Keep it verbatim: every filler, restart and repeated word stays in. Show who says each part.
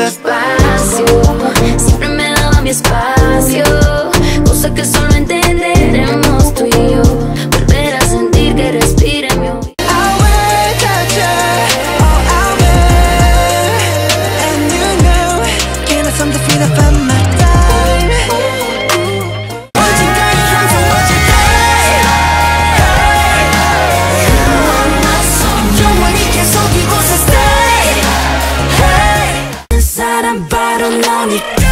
Speaker 1: despacio, siempre me daba mi espacio, cosa que solo entenderemos tú y yo. Volver a sentir que respira en mi oído.
Speaker 2: 사람 바로 너니까